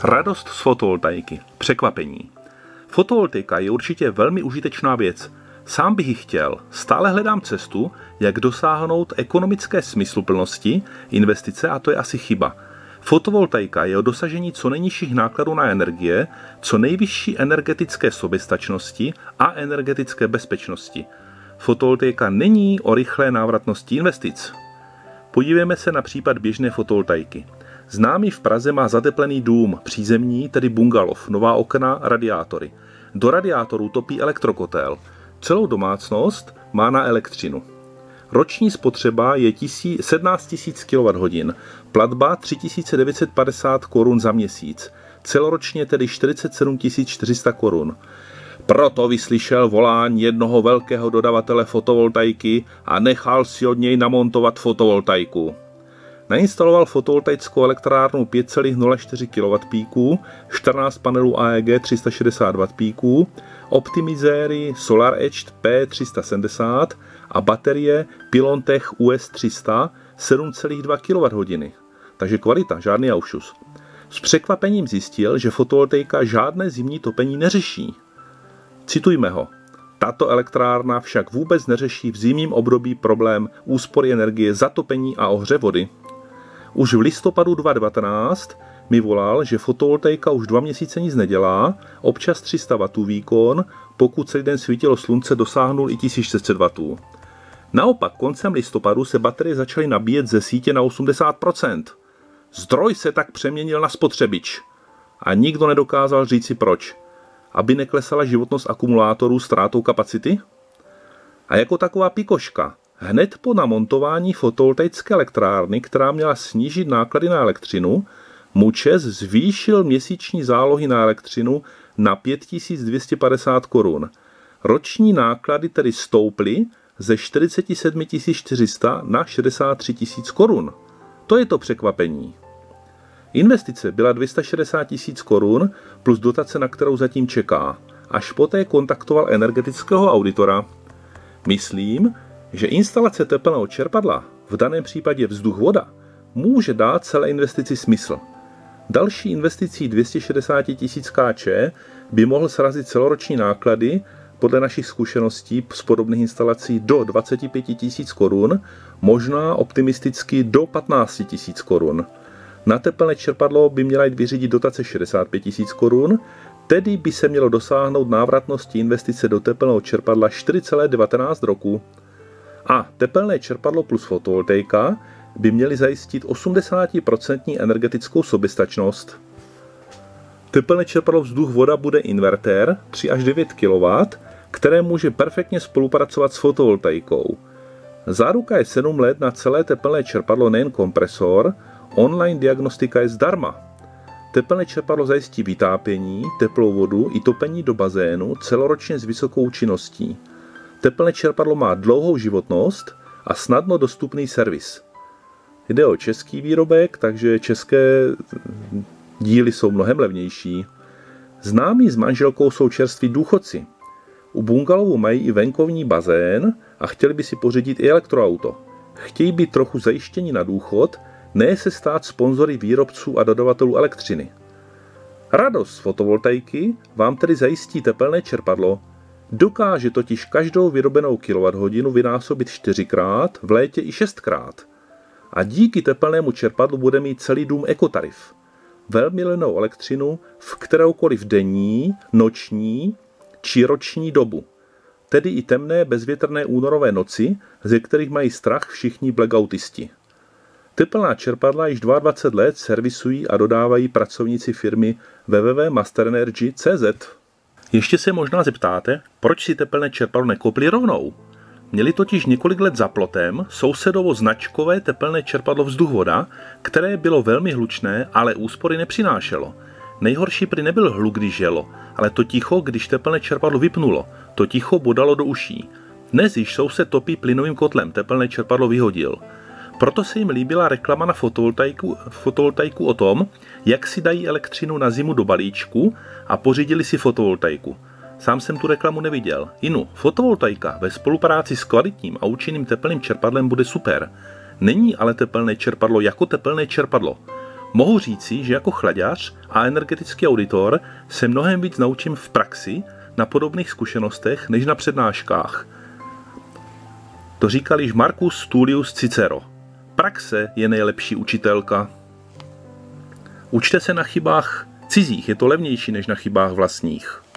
Radost z fotovoltaiky. Překvapení. Fotovoltaika je určitě velmi užitečná věc. Sám bych ji chtěl. Stále hledám cestu, jak dosáhnout ekonomické smysluplnosti investice, a to je asi chyba. Fotovoltaika je o dosažení co nejnižších nákladů na energie, co nejvyšší energetické soběstačnosti a energetické bezpečnosti. Fotovoltaika není o rychlé návratnosti investic. Podívejme se na případ běžné fotovoltaiky. Známý v Praze má zateplený dům, přízemní, tedy bungalov, nová okna, radiátory. Do radiátorů topí elektrokotel. Celou domácnost má na elektřinu. Roční spotřeba je 17 000 kWh, platba 3 950 korun za měsíc, celoročně tedy 47 400 korun. Proto vyslyšel volání jednoho velkého dodavatele fotovoltaiky a nechal si od něj namontovat fotovoltaiku. Nainstaloval fotovoltaickou elektrárnu 5,04 kWp, 14 panelů AEG 360 Wp, optimizéry SolarEdge P370 a baterie Pilontech US 300 7,2 kWh. Takže kvalita, žádný aušus. S překvapením zjistil, že fotovoltaika žádné zimní topení neřeší. Citujme ho. Tato elektrárna však vůbec neřeší v zimním období problém úspory energie, zatopení a ohře vody. Už v listopadu 2019 mi volal, že fotovoltaika už 2 měsíce nic nedělá, občas 300 W výkon, pokud celý den svítilo slunce, dosáhnul i 1600 W. Naopak koncem listopadu se baterie začaly nabíjet ze sítě na 80%. Zdroj se tak přeměnil na spotřebič. A nikdo nedokázal říci proč. Aby neklesala životnost akumulátorů ztrátou kapacity? A jako taková pikoška, hned po namontování fotovoltaické elektrárny, která měla snížit náklady na elektřinu, mu ČEZ zvýšil měsíční zálohy na elektřinu na 5250 korun. Roční náklady tedy stouply ze 47 400 na 63 000 korun. To je to překvapení. Investice byla 260 000 korun plus dotace, na kterou zatím čeká. Až poté kontaktoval energetického auditora. Myslím, že instalace tepelného čerpadla, v daném případě vzduch-voda, může dát celé investici smysl. Další investicí 260 000 Kč by mohl srazit celoroční náklady podle našich zkušeností z podobných instalací do 25 000 korun, možná optimisticky do 15 000 korun. Na tepelné čerpadlo by měla jít vyřídit dotace 65 000 korun, tedy by se mělo dosáhnout návratnosti investice do tepelného čerpadla 4,19 roku. A tepelné čerpadlo plus fotovoltaika by měly zajistit 80% energetickou soběstačnost. Tepelné čerpadlo vzduch-voda bude invertér 3 až 9 kW, které může perfektně spolupracovat s fotovoltaikou. Záruka je 7 let na celé tepelné čerpadlo, nejen kompresor, online diagnostika je zdarma. Tepelné čerpadlo zajistí vytápění, teplou vodu i topení do bazénu celoročně s vysokou účinností. Tepelné čerpadlo má dlouhou životnost a snadno dostupný servis. Jde o český výrobek, takže české díly jsou mnohem levnější. Známí s manželkou jsou čerství důchodci. U bungalovu mají i venkovní bazén a chtěli by si pořídit i elektroauto. Chtějí být trochu zajištění na důchod, ne se stát sponzory výrobců a dodavatelů elektřiny. Radost z fotovoltaiky vám tedy zajistí tepelné čerpadlo. Dokáže totiž každou vyrobenou kWh vynásobit 4x, v létě i 6x. A díky tepelnému čerpadlu bude mít celý dům ekotarif. Velmi levnou elektřinu v kteroukoliv denní, noční či roční dobu. Tedy i temné bezvětrné únorové noci, ze kterých mají strach všichni blackoutisti. Tepelná čerpadla již 22 let servisují a dodávají pracovníci firmy www.masterenergy.cz. Ještě se možná zeptáte, proč si tepelné čerpadlo nekoupili rovnou? Měli totiž několik let za plotem sousedovo značkové tepelné čerpadlo vzduch-voda, které bylo velmi hlučné, ale úspory nepřinášelo. Nejhorší prý nebyl hluk, když jelo, ale to ticho, když tepelné čerpadlo vypnulo. To ticho bodalo do uší. Dnes již soused topí plynovým kotlem, tepelné čerpadlo vyhodil. Proto se jim líbila reklama na fotovoltaiku o tom, jak si dají elektřinu na zimu do balíčku a pořídili si fotovoltaiku. Sám jsem tu reklamu neviděl. Inu, fotovoltaika ve spolupráci s kvalitním a účinným tepelným čerpadlem bude super. Není ale tepelné čerpadlo jako tepelné čerpadlo. Mohu říci, že jako chlaďař a energetický auditor se mnohem víc naučím v praxi na podobných zkušenostech než na přednáškách. To říkal již Marcus Tullius Cicero. Praxe je nejlepší učitelka. Učte se na chybách cizích, je to levnější než na chybách vlastních.